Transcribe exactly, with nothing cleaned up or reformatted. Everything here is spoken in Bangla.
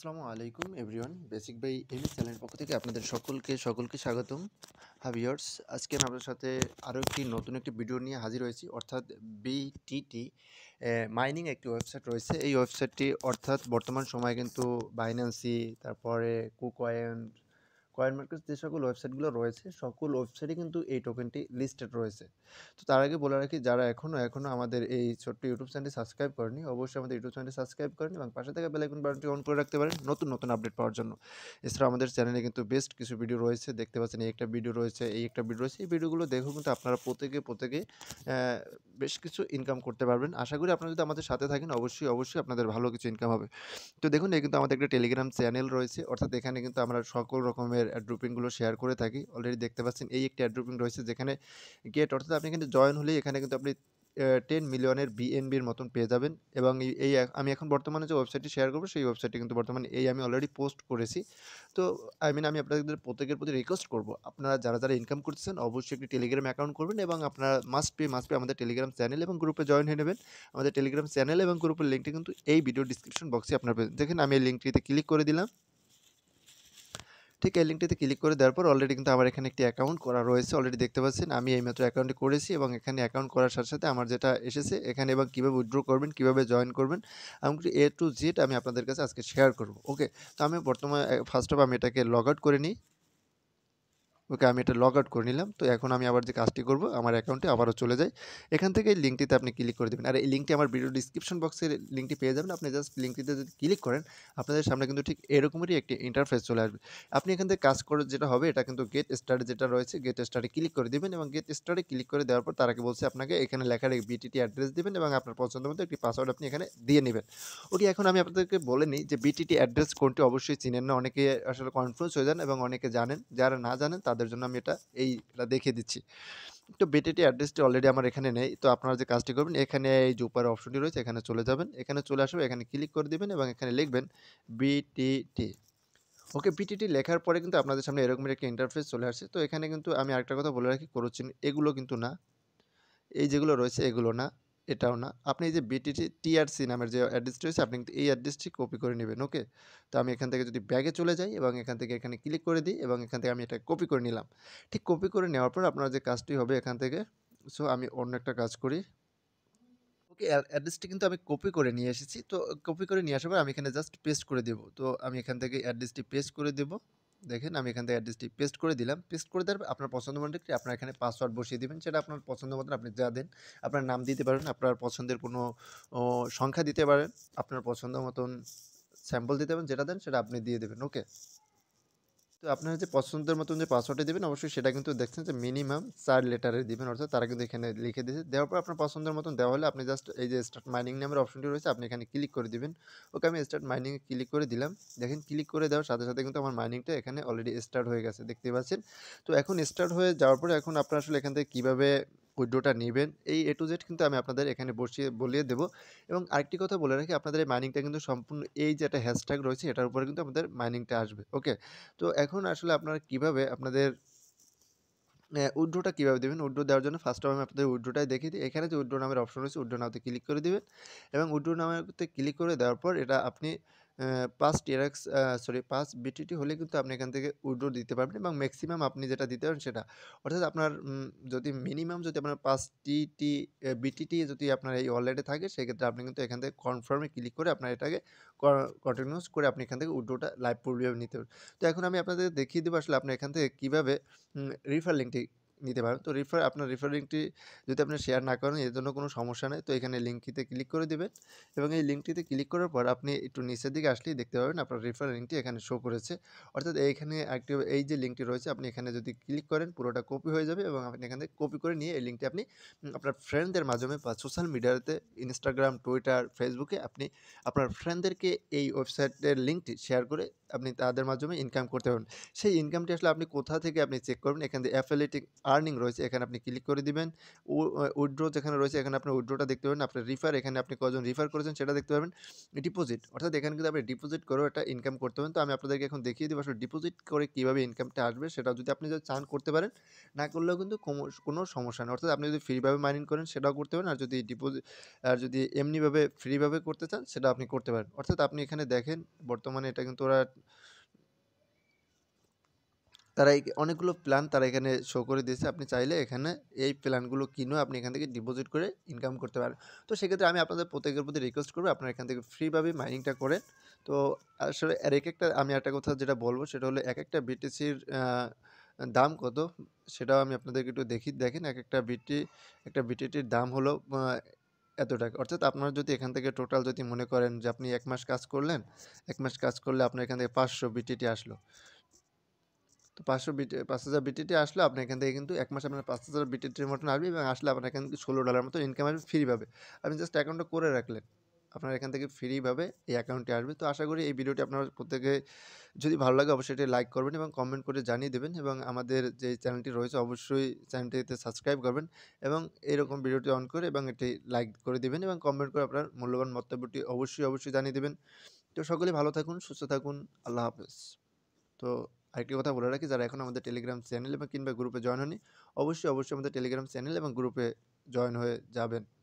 আসসালামু আলাইকুম এভরিওয়ান, বেসিক বাই এমএস চ্যানেলের পক্ষ থেকে আপনাদের সকলকে সকলকে স্বাগতম। হ্যাঁ ভিউয়ার্স, আজকে আমি আপনাদের সাথে আরও একটি নতুন একটি ভিডিও নিয়ে হাজির হয়েছি। অর্থাৎ বিটিটি মাইনিং একটি ওয়েবসাইট রয়েছে। এই ওয়েবসাইটটি অর্থাৎ বর্তমান সময়ে কিন্তু বাইন্যান্সি, তারপরে কুকয়েন, কয়েন মার্কেট, যে সকল ওয়েবসাইটগুলো রয়েছে সকল ওয়েবসাইটে কিন্তু এই টোকেনটি লিস্টেড রয়েছে। তো তার আগে বলে রাখি, যারা এখনও এখনও আমাদের এই ছোট্ট ইউটিউব চ্যানেলটি সাবস্ক্রাইব করেনি, অবশ্যই আমাদের ইউটিউব চ্যানেলটি সাবস্ক্রাইব করেন এবং পাশে থাকা বেল আইকন বাটনটি অন করে রাখতে পারেন নতুন নতুন আপডেট পাওয়ার জন্য। এছাড়া আমাদের চ্যানেলে কিন্তু বেস্ট কিছু ভিডিও রয়েছে, দেখতে পাচ্ছেন এই একটা ভিডিও রয়েছে, এই একটা ভিডিও রয়েছে। এই ভিডিওগুলো দেখেও কিন্তু আপনারা প্রত্যেকে প্রত্যেকে বেশ কিছু ইনকাম করতে পারবেন। আশা করি আপনারা যদি আমাদের সাথে থাকেন অবশ্যই অবশ্যই আপনাদের ভালো কিছু ইনকাম হবে। তো দেখুন, এই কিন্তু আমাদের একটা টেলিগ্রাম চ্যানেল রয়েছে। অর্থাৎ এখানে কিন্তু আমরা সকল রকমের অ্যাড্রপিংগুলো শেয়ার করে থাকি। অলরেডি দেখতে পাচ্ছেন এই একটি অ্যাড্রপিং রয়েছে, যেখানে গেট, অর্থাৎ আপনি এখানে জয়েন হলেই এখানে কিন্তু আপনি টেন মিলিয়নের বিএনবির মতন পেয়ে যাবেন। এবং এই আমি এখন বর্তমানে যে ওয়েবসাইটটি শেয়ার করবো সেই ওয়েবসাইটটি কিন্তু বর্তমানে এই আমি অলরেডি পোস্ট করেছি। তো আই মিন আমি আপনাদের প্রত্যেকের প্রতি রিকোয়েস্ট করবো, আপনারা যারা যারা ইনকাম করতেছেন অবশ্যই একটি টেলিগ্রাম অ্যাকাউন্ট করবেন এবং আপনারা মাস্ট বি মাস্ট বি আমাদের টেলিগ্রাম চ্যানেল এবং গ্রুপে জয়েন হয়ে নেবেন। আমাদের টেলিগ্রাম চ্যানেল এবং গ্রুপের লিঙ্কটি কিন্তু এই ভিডিও ডিসক্রিপশন বক্সে আপনারা পেয়ে দেখেন। আমি এই লিঙ্কটিতে ক্লিক করে দিলাম। ঠিক এই লিঙ্কটিতে ক্লিক করে দেওয়ার পর অলরেডি কিন্তু আমার এখানে একটি অ্যাকাউন্ট করা রয়েছে। অলরেডি দেখতে পাচ্ছেন আমি এইমাত্র অ্যাকাউন্টটি করেছি এবং এখানে অ্যাকাউন্ট করার সাথে সাথে আমার যেটা এসেছে এখানে, এবং কীভাবে উইথড্র করবেন, কীভাবে জয়েন করবেন, এমনকি এ টু জেড আমি আপনাদের কাছে আজকে শেয়ার করব। ওকে, তো আমি বর্তমানে ফার্স্ট অফ আমি এটাকে লগ আউট করে নিই। ওকে, আমি এটা লগ আউট করে নিলাম। তো এখন আমি আবার যে কাজটি করব, আমার অ্যাকাউন্টে আবারও চলে যাই। এখান থেকে এই লিঙ্কটিতে আপনি ক্লিক করে দেবেন। আর এই লিঙ্কটি আমার ভিডিও ডিসক্রিপশন বক্সে লিঙ্কটি পেয়ে যাবেন। আপনি জাস্ট লিঙ্কটিতে যদি ক্লিক করেন আপনাদের সামনে কিন্তু ঠিক এরকমেরই একটি ইন্টারফেস চলে আসবে। আপনি এখান থেকে কাজ করে যেটা হবে, এটা কিন্তু গেট স্টার্টে যেটা রয়েছে, গেট স্টার্টে ক্লিক করে দেবেন এবং গেট স্টার্টে ক্লিক করে দেওয়ার পর তারাকে বলছে আপনাকে এখানে লেখা রেখে বিটিটি অ্যাড্রেস দেবেন এবং আপনার পছন্দ মতো একটি পাসওয়ার্ড আপনি এখানে দিয়ে নেবেন। ওকে, এখন আমি আপনাদেরকে বলে নিই যে বিটিটি অ্যাড্রেস কোনটি অবশ্যই চিনেন না, অনেকে আসলে কনফিউজ হয়ে যান এবং অনেকে জানেন। যারা না জানেন তাদের জন্য আমি এটা এইটা দেখিয়ে দিচ্ছি। তো বিটিটি অ্যাড্রেসটি অলরেডি আমার এখানে নেই। তো আপনারা যে কাজটি করবেন, এখানে এই যে উপরে অপশনটি রয়েছে এখানে চলে যাবেন। এখানে চলে আসবে, এখানে ক্লিক করে দিবেন এবং এখানে লিখবেন বিটিটি। ওকে, বিটিটি লেখার পরে কিন্তু আপনাদের সামনে এরকমের একটা ইন্টারফেস চলে আসছে। তো এখানে কিন্তু আমি আরেকটা কথা বলে রাখি, করছেন এগুলো কিন্তু না, এই যেগুলো রয়েছে এগুলো না, এটাও না। আপনি এই যে বিটিটি টিআরসি নামের যে অ্যাড্রেসটি রয়েছে আপনি কিন্তু এই অ্যাড্রেসটি কপি করে নেবেন। ওকে, তো আমি এখান থেকে যদি ব্যাগে চলে যাই এবং এখান থেকে এখানে ক্লিক করে দিই এবং এখান থেকে আমি এটা কপি করে নিলাম। ঠিক কপি করে নেওয়ার পর আপনার যে কাজটি হবে এখান থেকে, সো আমি অন্য একটা কাজ করি। ওকে, অ্যাড্রেসটি কিন্তু আমি কপি করে নিয়ে এসেছি। তো কপি করে নিয়ে আসার পর আমি এখানে জাস্ট পেস্ট করে দেব। তো আমি এখান থেকে অ্যাড্রেসটি পেস্ট করে দেব। দেখেন আমি এখান থেকে অ্যাড্রেসটি পেস্ট করে দিলাম। পেস্ট করে দেওয়ার পর আপনার পছন্দ মতো একটি আপনার এখানে পাসওয়ার্ড বসিয়ে দিবেন। সেটা আপনার পছন্দ মতন আপনি যা দেন। আপনার নাম দিতে পারেন, আপনার পছন্দের কোনো ও সংখ্যা দিতে পারেন, আপনার পছন্দ মতন স্যাম্পল দিতে পারেন, যেটা দেন সেটা আপনি দিয়ে দেবেন। ওকে, তো আপনার যে পছন্দের মতন যে পাসওয়ার্ডটা দেবেন অবশ্যই সেটা কিন্তু দেখছেন যে মিনিমাম চার লেটারের দিবেন। অর্থাৎ তারা কিন্তু এখানে লিখে দিয়েছে। দেওয়ার পর আপনার পছন্দের মতন দেওয়া হলে আপনি জাস্ট এই যে স্টার্ট মাইনিং নামের অপশনটি রয়েছে আপনি এখানে ক্লিক করে দিবেন। ওকে, আমি স্টার্ট মাইনিংয়ে ক্লিক করে দিলাম। দেখেন ক্লিক করে দেওয়ার সাথে সাথে কিন্তু আমার মাইনিংটা এখানে অলরেডি স্টার্ট হয়ে গেছে, দেখতে পাচ্ছেন। তো এখন স্টার্ট হয়ে যাওয়ার পরে এখন আপনারা আসলে এখান থেকে কীভাবে উইথড্রটা নেবেন এই এ টু জেড কিন্তু আমি আপনাদের এখানে বসিয়ে বলিয়ে দেবো। এবং আরেকটি কথা বলে রাখি, আপনাদের এই মাইনিংটা কিন্তু সম্পূর্ণ এই যে একটা হ্যাশট্যাগ রয়েছে এটার উপরে কিন্তু আমাদের মাইনিংটা আসবে। ওকে, তো এখন আসলে আপনারা কিভাবে আপনাদের উইথড্রটা কীভাবে দেবেন, উইথড্র দেওয়ার জন্য ফার্স্ট অফ আমি আপনাদের উইথড্রটাই দেখিয়ে দিই। এখানে যে উইথড্র নামের অপশন রয়েছে উইথড্র নাওতে ক্লিক করে দিবেন এবং উইথড্র নামেতে ক্লিক করে দেওয়ার পর এটা আপনি পাঁচ টিআরএক্স সরি পাঁচ বিটিটি হলে কিন্তু আপনি এখান থেকে উইথড্র দিতে পারবেন এবং ম্যাক্সিমাম আপনি যেটা দিতে পারেন সেটা, অর্থাৎ আপনার যদি মিনিমাম যদি আপনার পাঁচটি টি বিটিটি যদি আপনার এই ওয়ালেটে থাকে সেক্ষেত্রে আপনি কিন্তু এখান থেকে কনফার্মে ক্লিক করে আপনার এটাকে কন্টিনিউস করে আপনি এখান থেকে উইথড্রটা লাইভ পূর্বে নিতে পারেন। তো এখন আমি আপনাদের দেখিয়ে দেবো আসলে আপনি এখান থেকে কীভাবে রিফার লিঙ্কটি নিতে পারেন। তো রিফার আপনার রিফার লিঙ্কটি যদি আপনি শেয়ার না করেন এর জন্য কোনো সমস্যা নেই। তো এখানে লিঙ্কটিতে ক্লিক করে দেবেন এবং এই লিঙ্কটিতে ক্লিক করার পর আপনি একটু নিচের দিকে আসলেই দেখতে পাবেন আপনার রিফার লিঙ্কটি এখানে শো করেছে। অর্থাৎ এইখানে একটি এই যে লিঙ্কটি রয়েছে আপনি এখানে যদি ক্লিক করেন পুরোটা কপি হয়ে যাবে এবং আপনি এখান থেকে কপি করে নিয়ে এই লিঙ্কটি আপনি আপনার ফ্রেন্ডদের মাধ্যমে বা সোশ্যাল মিডিয়াতে ইনস্টাগ্রাম, টুইটার, ফেসবুকে আপনি আপনার ফ্রেন্ডদেরকে এই ওয়েবসাইটের লিঙ্কটি শেয়ার করে আপনি তাদের মাধ্যমে ইনকাম করতে পারবেন। সেই ইনকামটি আসলে আপনি কোথা থেকে আপনি চেক করবেন, এখান থেকে অ্যাফিলিয়েটিং আর্নিং রয়েছে, এখানে আপনি ক্লিক করে দিবেন। উ আ উইথড্র যেখানে রয়েছে এখানে আপনার উইথড্রটা দেখতে পাবেন। আপনার রিফার এখানে আপনি কজন রিফার করেছেন সেটা দেখতে পাবেন। ডিপোজিট অর্থাৎ এখানে কিন্তু আপনি ডিপোজিট করেও একটা ইনকাম করতে পারেন। তো আমি আপনাদেরকে এখন দেখিয়ে দিব আসলে ডিপোজিট করে কিভাবে ইনকামটা আসবে, সেটা যদি আপনি যদি চান করতে পারেন, না করলেও কিন্তু কোমো কোনো সমস্যা নেই। অর্থাৎ আপনি যদি ফ্রিভাবে মাইনিং করেন সেটাও করতে পারেন। আর যদি ডিপোজি আর যদি এমনিভাবে ফ্রিভাবে করতে চান সেটাও আপনি করতে পারেন। অর্থাৎ আপনি এখানে দেখেন বর্তমানে এটা কিন্তু ওরা তারা এই অনেকগুলো প্ল্যান তারা এখানে শো করে দিয়েছে। আপনি চাইলে এখানে এই প্ল্যানগুলো কিনেও আপনি এখান থেকে ডিপোজিট করে ইনকাম করতে পারেন। তো সেক্ষেত্রে আমি আপনাদের প্রত্যেকের প্রতি রিকোয়েস্ট করব আপনারা এখান থেকে ফ্রিভাবে মাইনিংটা করেন। তো আসলে আর একেকটা আমি আরেকটা কথা যেটা বলব সেটা হলো একেকটা বিটিসির আ দাম কত সেটাও আমি আপনাদেরকে একটু দেখি দেখেন একেকটা বিটি একটা বিটিটির দাম হলো আ এত টাকা। অর্থাৎ আপনারা যদি এখান থেকে টোটাল যদি মনে করেন যে আপনি এক মাস কাজ করলেন, এক মাস কাজ করলে আপনার এখান থেকে পাঁচশো বিটিটি আসলো। তো পাঁচশো বিটি পাঁচ হাজার বিটিটি আসলে আপনার এখান থেকে কিন্তু এক মাসে আপনার পাঁচ হাজার বিটিটির মতন আসবে এবং আসলে আপনার এখান থেকে ষোলো ডলার মতো ইনকাম আসবে ফ্রিভাবে। আপনি জাস্ট অ্যাকাউন্টটা করে রাখলেন। আপনার এখান থেকে ফ্রিভাবে এই অ্যাকাউন্টটি আসবে। তো আশা করি এই ভিডিওটি আপনারা প্রত্যেকে যদি ভালো লাগে অবশ্যই এটি লাইক করবেন এবং কমেন্ট করে জানিয়ে দেবেন এবং আমাদের যে চ্যানেলটি রয়েছে অবশ্যই চ্যানেলটিতে সাবস্ক্রাইব করবেন এবং এরকম ভিডিওটি অন করে এবং এটি লাইক করে দিবেন এবং কমেন্ট করে আপনার মূল্যবান মন্তব্যটি অবশ্যই, অবশ্যই জানিয়ে দিবেন। তো সকলেই ভালো থাকুন, সুস্থ থাকুন। আল্লাহ হাফেজ। তো আরেকটি কথা বলে রাখি, যারা এখনো আমাদের টেলিগ্রাম চ্যানেল এবং কিংবা গ্রুপে জয়েন হননি, অবশ্যই, অবশ্যই আমাদের টেলিগ্রাম চ্যানেল এবং গ্রুপে জয়েন হয়ে যাবেন।